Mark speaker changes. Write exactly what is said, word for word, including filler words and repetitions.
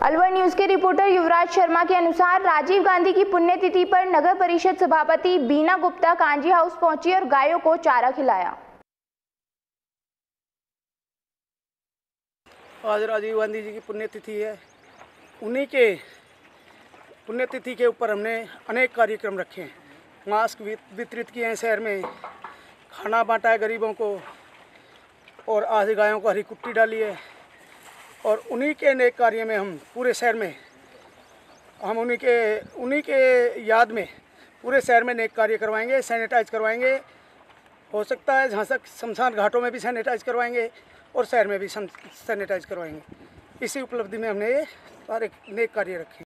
Speaker 1: Alwar news के reporter Yuvraj Sharma के अनुसार राजीव गांधी की पुण्यतिथि पर नगर परिषद सभापति बीना गुप्ता कांजी हाउस पहुंची और गायों को चारा खिलाया।
Speaker 2: आज राजीव गांधी जी की पुण्यतिथि है। उन्हीं के पुण्यतिथि के ऊपर हमने अनेक कार्यक्रम रखे हैं। मास्क वितरित किए हैं शहर में, खाना बांटा है गरीबों को, और आज गायों को हरी कुट्टी डाली है। और उन्हीं के नेक कार्य में हम पूरे शहर में हम उन्हीं के उन्हीं के याद में पूरे शहर में नेक कार्य करवाएंगे, सैनिटाइज करवाएंगे। हो सकता है जहाँ तक शमशान घाटों में भी सैनिटाइज करवाएंगे और शहर में भी सैनिटाइज करवाएंगे। इसी उपलब्धि में हमने ये सारे नेक कार्य रखे।